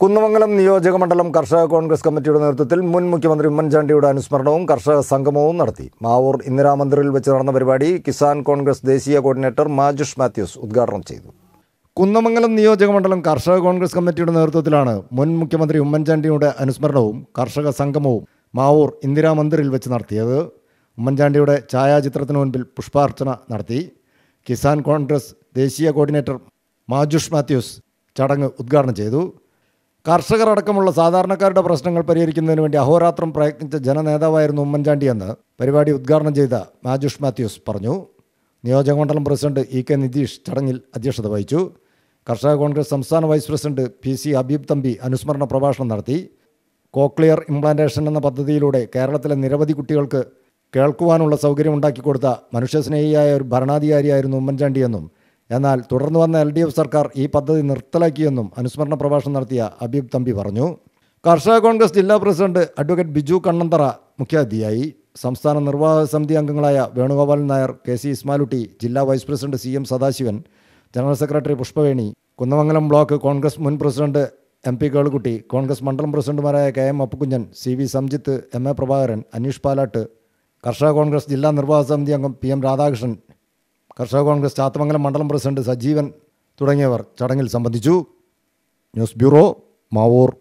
കുന്നമംഗലം നിയോജകമണ്ഡലം കർഷക കോൺഗ്രസ് കമ്മിറ്റിയുടെ നേതൃത്വത്തിൽ മുൻ മുഖ്യമന്ത്രി ഉമ്മൻചാണ്ടിയുടെ അനുസ്മരണവും കർഷക സംഗമവും നടത്തി. മാവൂർ ഇന്ദിരാമന്ദിറിൽ വെച്ച് നടന്ന പരിപാടി കിസാൻ കോൺഗ്രസ് ദേശീയ കോർഡിനേറ്റർ മാജുഷ് മാത്യൂസ് ഉദ്ഘാടനം ചെയ്തു. കുന്നമംഗലം നിയോജകമണ്ഡലം കർഷക കോൺഗ്രസ് കമ്മിറ്റിയുടെ നേതൃത്വത്തിലാണ് മുൻ മുഖ്യമന്ത്രി ഉമ്മൻചാണ്ടിയുടെ അനുസ്മരണവും കർഷക സംഗമവും മാവൂർ ഇന്ദിരാമന്ദിറിൽ വെച്ച് നടത്തിയത്. ഉമ്മൻചാണ്ടിയുടെ ഛായാചിത്രത്തിന് മുൻപിൽ പുഷ്പാർച്ചന നടത്തി. കിസാൻ കോൺഗ്രസ് ദേശീയ കോർഡിനേറ്റർ മാജുഷ് മാത്യൂസ് ചടങ്ങ് ഉദ്ഘാടനം ചെയ്തു. കർഷകർ അടക്കമുള്ള സാധാരണക്കാരുടെ പ്രശ്നങ്ങൾ പരിഹരിക്കുന്നതിന് വേണ്ടി അഹോരാത്രം പ്രയത്നിച്ച ജനനേതാവായിരുന്നു ഉമ്മൻചാണ്ടിയെന്ന് പരിപാടി ഉദ്ഘാടനം ചെയ്ത മാജുഷ് മാത്യൂസ് പറഞ്ഞു. നിയോജകമണ്ഡലം പ്രസിഡന്റ് ഇ കെ നിതീഷ് ചടങ്ങിൽ അധ്യക്ഷത വഹിച്ചു. കർഷക കോൺഗ്രസ് സംസ്ഥാന vice president PC Habeeb Thampi അനുസ്മരണ പ്രഭാഷണം നടത്തി. കോക്ലിയർ ഇംപ്ലാന്റേഷൻ എന്ന പദ്ധതിയിലൂടെ കേരളത്തിലെ നിരവധി കുട്ടികൾക്ക് കേൾക്കുവാനുള്ള സൗകര്യം ഉണ്ടാക്കിക്കൊടുത്ത മനുഷ്യസ്നേഹിയായ ഒരു ഭരണാധികാരിയായിരുന്നു ഉമ്മൻചാണ്ടിയെന്നും എന്നാൽ തുടർന്ന് വന്ന LDF സർക്കാർ ഈ പദ്ധതി നിർത്തലാക്കിയെന്നും അനുസ്മരണ പ്രഭാഷണം നടത്തിയ ഹബീബ് തമ്പി പറഞ്ഞു. കർഷക കോൺഗ്രസ് ജില്ലാ പ്രസിഡന്റ് അഡ്വക്കേറ്റ് ബിജു കണ്ണന്തറ മുഖ്യാതിഥിയായി. സംസ്ഥാന നിർവാഹക സമിതി അംഗങ്ങളായ വേണുഗോപാലൻ നായർ, KC ഇസ്മാലുട്ടി, ജില്ലാ vice president CM Sadasivan, general secretary Pushpaveni, Kunnamangalam block Congress മുൻ പ്രസിഡന്റ് MP കേളുകുട്ടി, കോൺഗ്രസ് മണ്ഡലം പ്രസിഡന്റുമാരായ KM Appukkunjan, CV Samjith, MA Prabhakaran, Aneesh Palat, കർഷക കോൺഗ്രസ് ജില്ലാ നിർവാഹക സമിതി അംഗം PM രാധാകൃഷ്ണൻ, കർഷക കോൺഗ്രസ് ചാത്തമംഗലം മണ്ഡലം പ്രസിഡന്റ് സജീവൻ തുടങ്ങിയവർ ചടങ്ങിൽ സംബന്ധിച്ചു. News bureau, Mavoor.